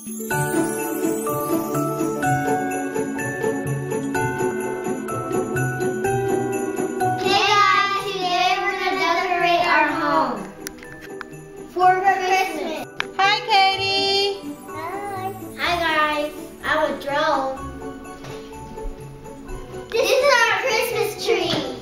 For Christmas. Hi, Katie. Hi. Hi, guys. I'm a drone. This is our Christmas tree.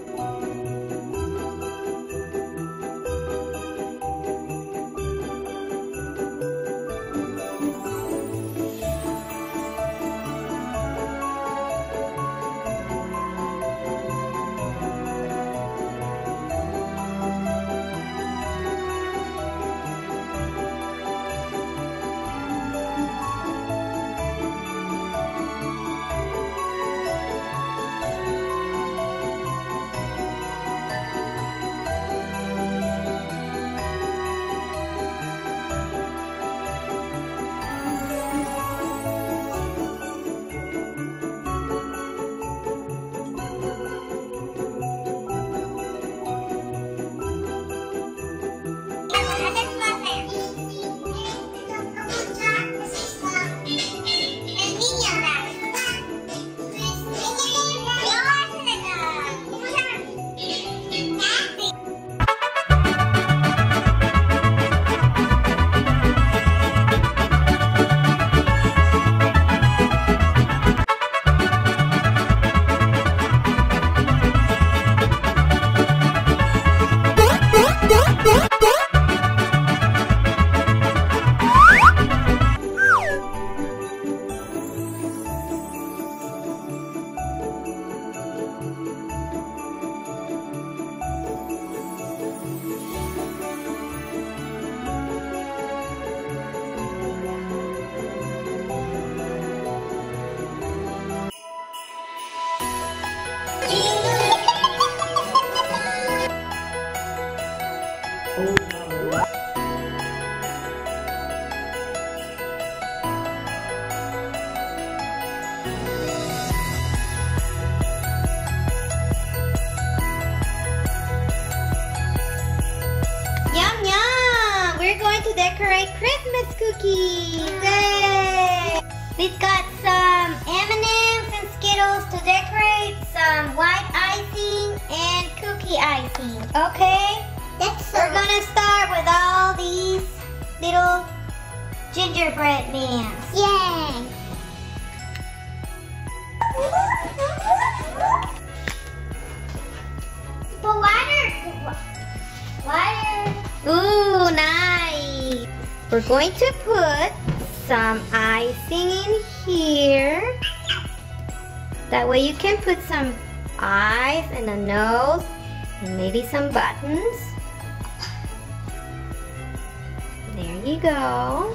To decorate Christmas cookies. Yay! We've got some M&Ms and Skittles to decorate, some white icing and cookie icing. Okay? We're gonna start with all these little gingerbread men. Yay! But wider. Ooh, nice. We're going to put some icing in here. That way you can put some eyes and a nose and maybe some buttons. There you go.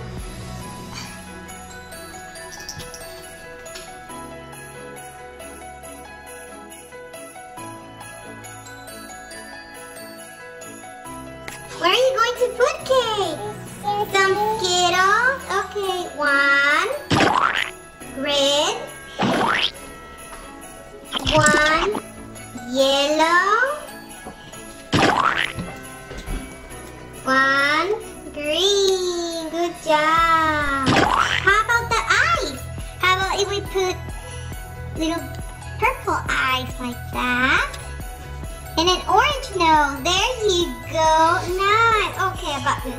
Where are you going to put cake? Some Skittles. Okay, one. Red. One. Yellow. One. Green. Good job. How about the eyes? How about if we put little purple eyes like that? And an orange nose. There you go. Nice. Okay, a button.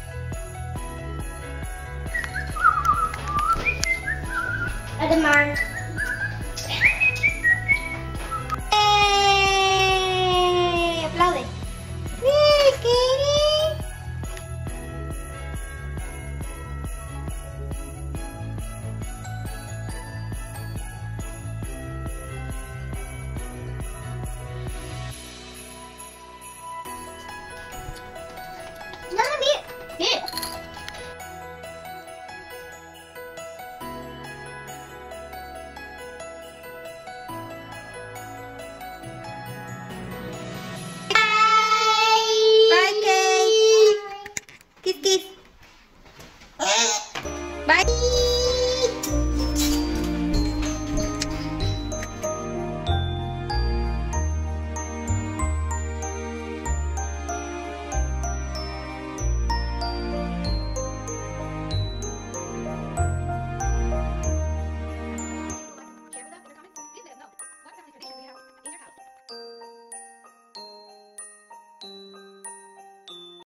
At the mark.